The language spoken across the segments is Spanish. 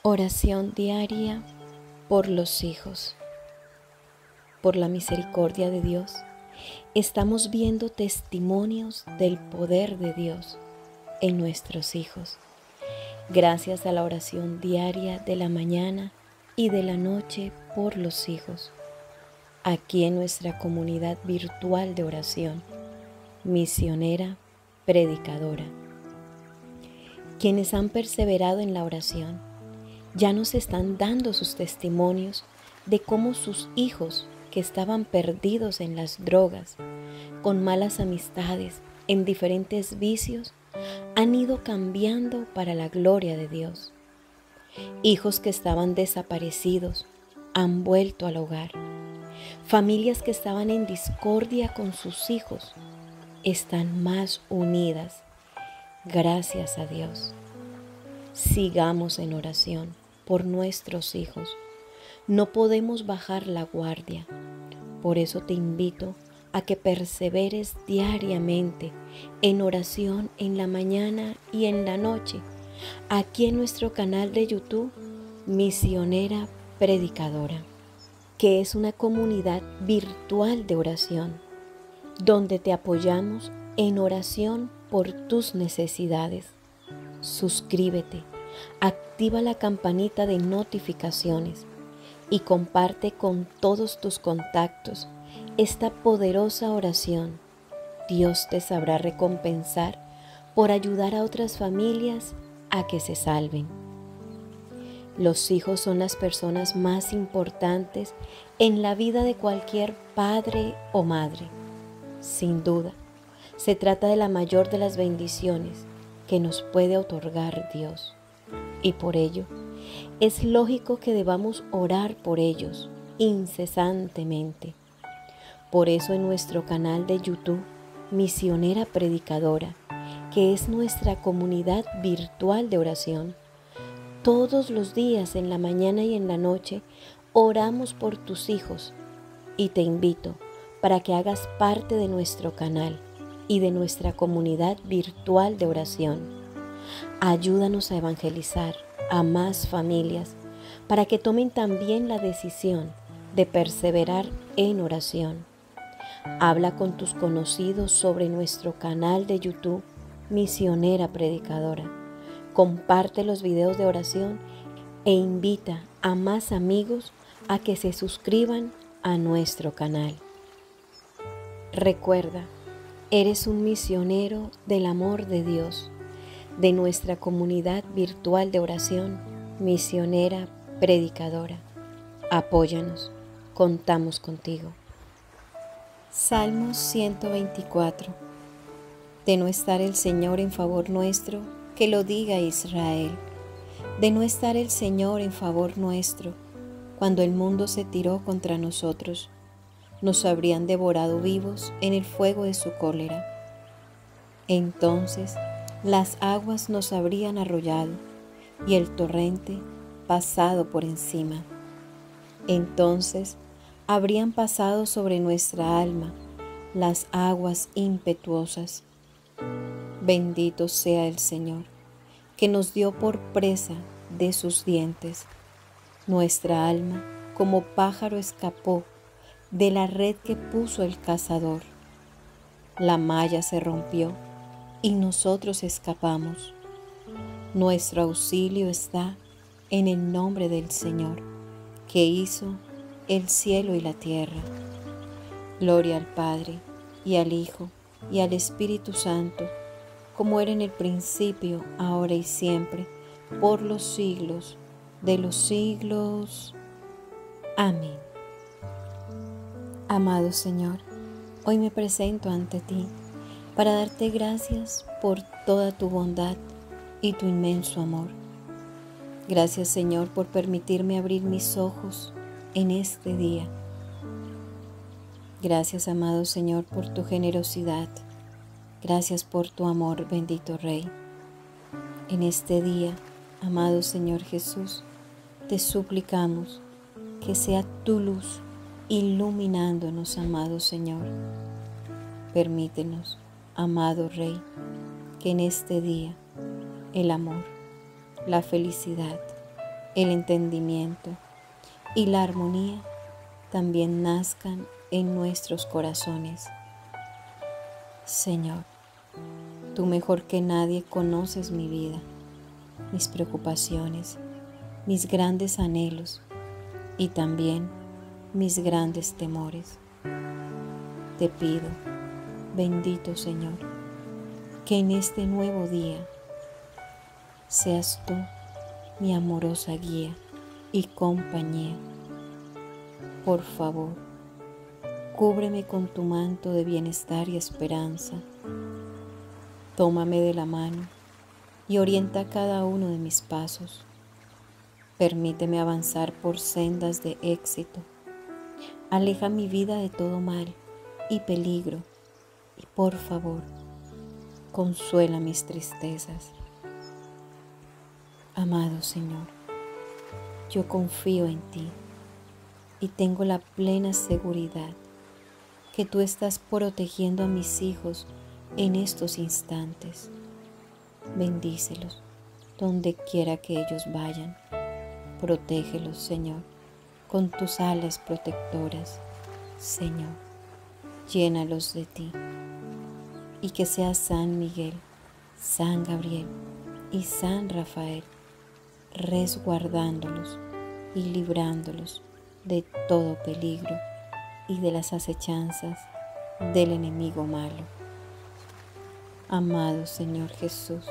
Oración diaria por los hijos. Por la misericordia de Dios, estamos viendo testimonios del poder de Dios en nuestros hijos. Gracias a la oración diaria de la mañana y de la noche por los hijos. Aquí en nuestra comunidad virtual de oración, misionera, predicadora. Quienes han perseverado en la oración ya nos están dando sus testimonios de cómo sus hijos que estaban perdidos en las drogas, con malas amistades, en diferentes vicios, han ido cambiando para la gloria de Dios. Hijos que estaban desaparecidos han vuelto al hogar. Familias que estaban en discordia con sus hijos están más unidas. Gracias a Dios. Sigamos en oración por nuestros hijos. No podemos bajar la guardia. Por eso te invito a que perseveres diariamente en oración en la mañana y en la noche, aquí en nuestro canal de YouTube, Misionera Predicadora, que es una comunidad virtual de oración, donde te apoyamos en oración por tus necesidades. Suscríbete, activa la campanita de notificaciones y comparte con todos tus contactos esta poderosa oración. Dios te sabrá recompensar por ayudar a otras familias a que se salven. Los hijos son las personas más importantes en la vida de cualquier padre o madre. Sin duda, se trata de la mayor de las bendiciones que nos puede otorgar Dios. Y por ello, es lógico que debamos orar por ellos incesantemente. Por eso en nuestro canal de YouTube, Misionera Predicadora, que es nuestra comunidad virtual de oración, todos los días en la mañana y en la noche oramos por tus hijos y te invito para que hagas parte de nuestro canal y de nuestra comunidad virtual de oración. Ayúdanos a evangelizar a más familias para que tomen también la decisión de perseverar en oración. Habla con tus conocidos sobre nuestro canal de YouTube, Misionera Predicadora. Comparte los videos de oración e invita a más amigos a que se suscriban a nuestro canal. Recuerda, eres un misionero del amor de Dios, de nuestra comunidad virtual de oración, Misionera Predicadora. Apóyanos, contamos contigo. Salmos 124. De no estar el Señor en favor nuestro, que lo diga Israel. De no estar el Señor en favor nuestro, cuando el mundo se tiró contra nosotros, nos habrían devorado vivos en el fuego de su cólera. Entonces las aguas nos habrían arrollado y el torrente pasado por encima. Entonces habrían pasado sobre nuestra alma las aguas impetuosas. Bendito sea el Señor, que nos dio por presa de sus dientes. Nuestra alma como pájaro escapó de la red que puso el cazador. La malla se rompió y nosotros escapamos. Nuestro auxilio está en el nombre del Señor, que hizo el cielo y la tierra. Gloria al Padre, y al Hijo, y al Espíritu Santo, como era en el principio, ahora y siempre, por los siglos de los siglos. Amén. Amado Señor, hoy me presento ante ti para darte gracias por toda tu bondad y tu inmenso amor. Gracias, Señor, por permitirme abrir mis ojos en este día. Gracias, amado Señor, por tu generosidad. Gracias por tu amor, bendito Rey. En este día, amado Señor Jesús, te suplicamos que sea tu luz iluminándonos, amado Señor. Permítenos, amado Rey, que en este día el amor, la felicidad el entendimiento y la armonía también nazcan en nuestros corazones. Señor, tú mejor que nadie conoces mi vida, mis preocupaciones, mis grandes anhelos y también mis grandes temores. Te pido, bendito Señor, que en este nuevo día seas tú mi amorosa guía y compañía. Por favor, cúbreme con tu manto de bienestar y esperanza. Tómame de la mano y orienta cada uno de mis pasos. Permíteme avanzar por sendas de éxito. Aleja mi vida de todo mal y peligro y por favor, consuela mis tristezas. Amado Señor, yo confío en ti y tengo la plena seguridad que tú estás protegiendo a mis hijos en estos instantes. Bendícelos donde quiera que ellos vayan. Protégelos, Señor, con tus alas protectoras. Señor, llénalos de ti y que sea San Miguel, San Gabriel y San Rafael resguardándolos y librándolos de todo peligro y de las acechanzas del enemigo malo. Amado Señor Jesús,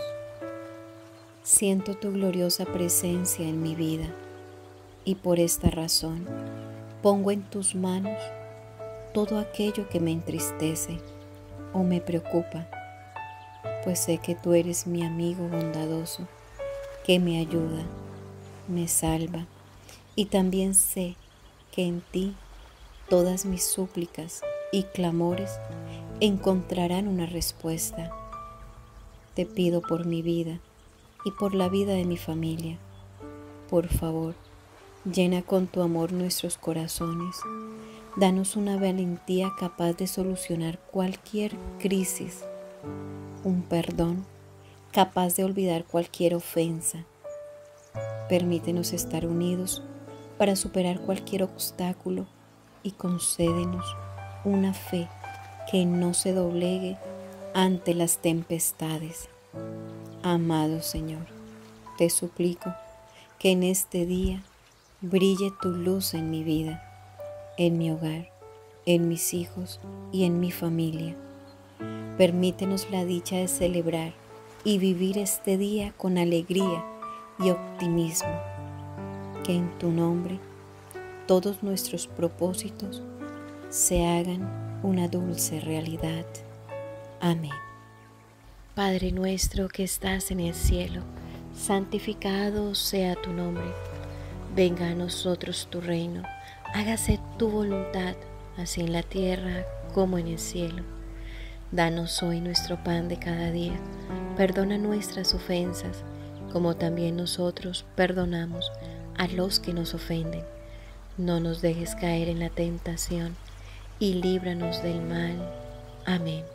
siento tu gloriosa presencia en mi vida y por esta razón pongo en tus manos todo aquello que me entristece o me preocupa, pues sé que tú eres mi amigo bondadoso que me ayuda, me salva y también sé que en ti todas mis súplicas y clamores encontrarán una respuesta. Te pido por mi vida y por la vida de mi familia. Por favor, llena con tu amor nuestros corazones. Danos una valentía capaz de solucionar cualquier crisis, un perdón capaz de olvidar cualquier ofensa. Permítenos estar unidos para superar cualquier obstáculo y concédenos una fe que no se doblegue ante las tempestades. Amado Señor, te suplico que en este día brille tu luz en mi vida, en mi hogar, en mis hijos y en mi familia. Permítenos la dicha de celebrar y vivir este día con alegría y optimismo. Que en tu nombre todos nuestros propósitos se hagan una dulce realidad. Amén. Padre nuestro que estás en el cielo, santificado sea tu nombre. Venga a nosotros tu reino, hágase tu voluntad, así en la tierra como en el cielo. Danos hoy nuestro pan de cada día, perdona nuestras ofensas, como también nosotros perdonamos a los que nos ofenden. No nos dejes caer en la tentación y líbranos del mal. Amén.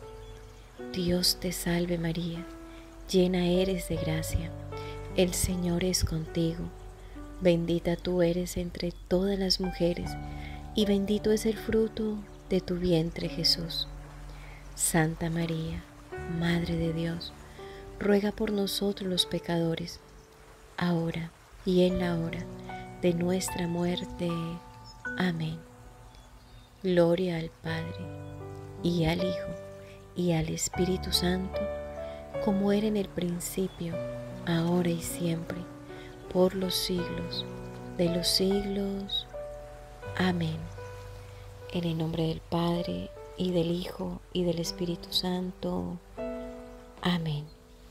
Dios te salve María, llena eres de gracia, el Señor es contigo. Bendita tú eres entre todas las mujeres, y bendito es el fruto de tu vientre Jesús. Santa María, Madre de Dios, ruega por nosotros los pecadores, ahora y en la hora de nuestra muerte. Amén. Gloria al Padre, y al Hijo, y al Espíritu Santo, como era en el principio, ahora y siempre, por los siglos de los siglos. Amén. En el nombre del Padre, y del Hijo, y del Espíritu Santo. Amén.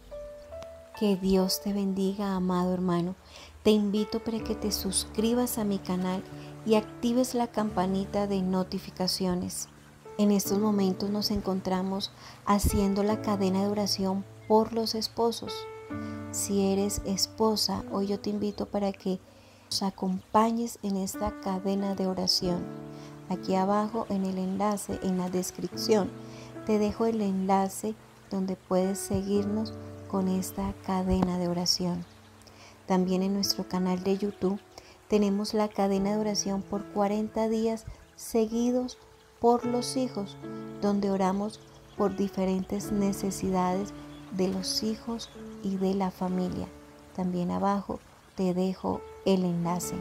Que Dios te bendiga, amado hermano. Te invito para que te suscribas a mi canal y actives la campanita de notificaciones. En estos momentos nos encontramos haciendo la cadena de oración por los esposos. Si eres esposa, hoy yo te invito para que nos acompañes en esta cadena de oración. Aquí abajo en el enlace, en la descripción, te dejo el enlace donde puedes seguirnos con esta cadena de oración. También en nuestro canal de YouTube tenemos la cadena de oración por 40 días seguidos por los hijos, donde oramos por diferentes necesidades de los hijos y de la familia. También abajo te dejo el enlace.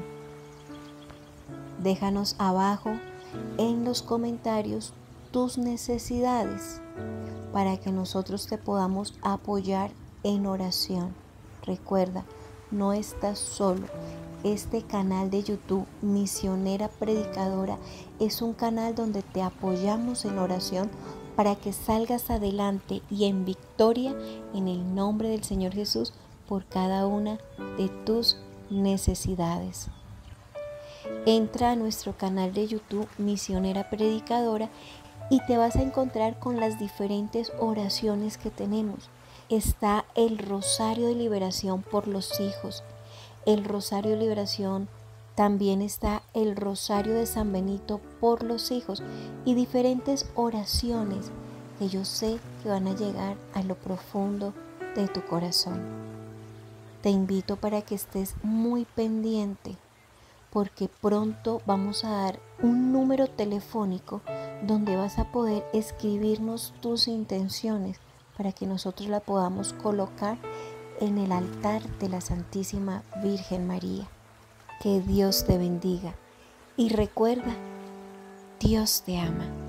Déjanos abajo en los comentarios tus necesidades para que nosotros te podamos apoyar en oración. Recuerda, no estás solo. Este canal de YouTube, Misionera Predicadora, es un canal donde te apoyamos en oración para que salgas adelante y en victoria en el nombre del Señor Jesús por cada una de tus necesidades. Entra a nuestro canal de YouTube, Misionera Predicadora, y te vas a encontrar con las diferentes oraciones que tenemos. Está el Rosario de Liberación por los hijos, el Rosario de Liberación, también está el Rosario de San Benito por los hijos y diferentes oraciones que yo sé que van a llegar a lo profundo de tu corazón. Te invito para que estés muy pendiente porque pronto vamos a dar un número telefónico donde vas a poder escribirnos tus intenciones para que nosotros la podamos colocar en el altar de la Santísima Virgen María. Que Dios te bendiga y recuerda, Dios te ama.